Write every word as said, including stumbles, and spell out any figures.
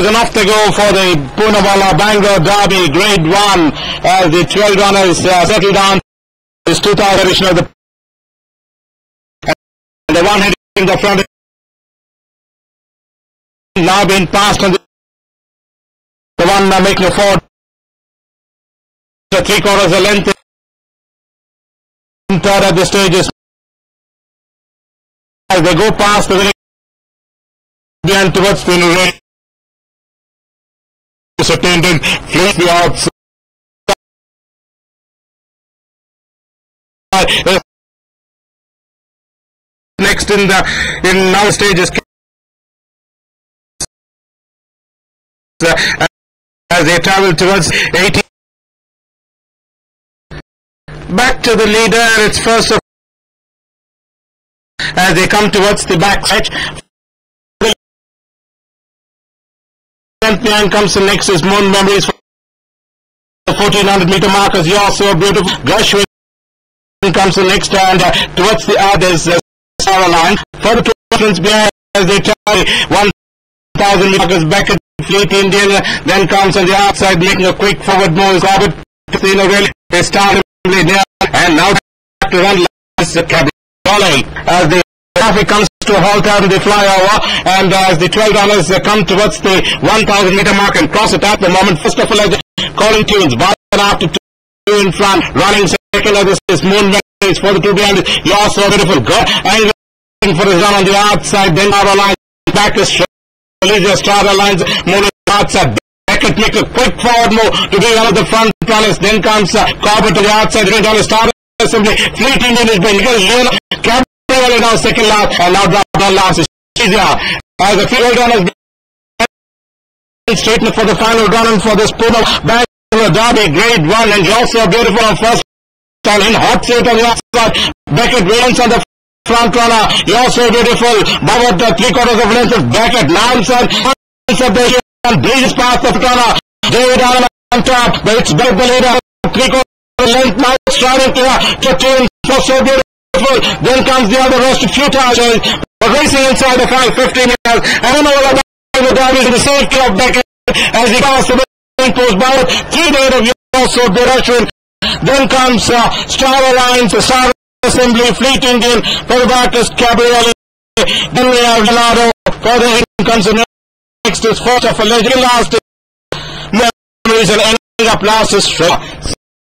Enough to go for the Poonawalla Bangalore Derby Grade one as the twelve runners uh, settle down. This two thousand edition of the and the one heading in the front now being passed on the, the one uh, making a forward the three quarters of length third at the stages as they go past the winning behind towards the race. Attendant flees the outside. Next in the in now stages uh, as they travel towards eighteen. Back to the leader. It's first of as they come towards the back stretch. Behind comes the next is Moon Memories for the fourteen hundred meter markers. You're so beautiful. Gershwin comes the next and uh, towards the others uh, Sarah line. Further two friends behind as they try one thousand meters back at Fleet Indian. Uh, then comes on the outside making a quick forward move. Corbett in a rail. They start there and now to run last the Cabriolet as the traffic comes to a halt out and they fly over and uh, as the twelve runners uh, come towards the one thousand meter mark and cross it at the moment. First of all, as calling tunes, Barton after two in front, running second of this is Moon Memories for the two behind it. You're so beautiful. Go and waiting for his run on the outside. Then our line back to Elysia Strata lines. Moon outside. Beckett makes a quick forward move to be one of the front runners. Then comes uh, Corbett to the outside. Then on the start assembly. Fleet Indian is being Cap now second last and now drop down last is easier as the field runners straighten for the final run and for this Poonawalla Bangalore Derby Grade one and also beautiful on first turn in hot seat on the outside. Beckett wins on the front runner. You're so beautiful. About the three quarters of length of Beckett. Nansen and breezes past the runner. David Allen on top, but it's Beckett the leader. Three quarters of length now starting to to tune for so beautiful. Then comes the other rest of futile but racing inside the five fifteen years. I don't know what the Derby is in the safety of Beckett as he passes the main post by three days of also direction. Then comes uh, Star Alliance, the Star Assembly, Fleet Indian, for the back is Cabriolet. Then we have Gennaro. Further in comes the next is First of a Legend. Last is Memories and ending up last is